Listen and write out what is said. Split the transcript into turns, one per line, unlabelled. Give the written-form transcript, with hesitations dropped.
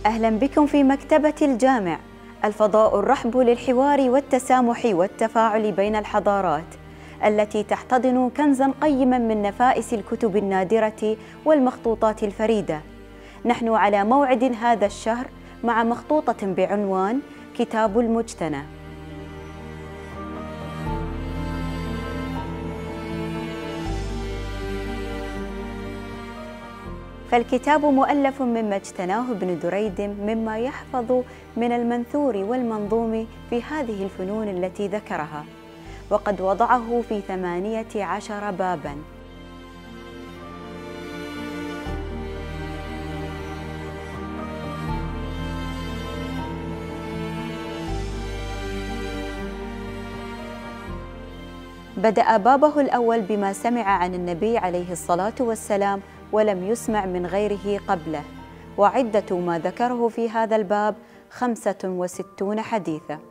أهلا بكم في مكتبة الجامع، الفضاء الرحب للحوار والتسامح والتفاعل بين الحضارات، التي تحتضن كنزاً قيماً من نفائس الكتب النادرة والمخطوطات الفريدة. نحن على موعد هذا الشهر مع مخطوطة بعنوان كتاب المجتنى. فالكتاب مؤلف مما اجتناه ابن دريد مما يحفظ من المنثور والمنظوم في هذه الفنون التي ذكرها، وقد وضعه في 18 باباً. بدأ بابه الأول بما سمع عن النبي عليه الصلاة والسلام ولم يسمع من غيره قبله، وعدة ما ذكره في هذا الباب 65 حديثاً.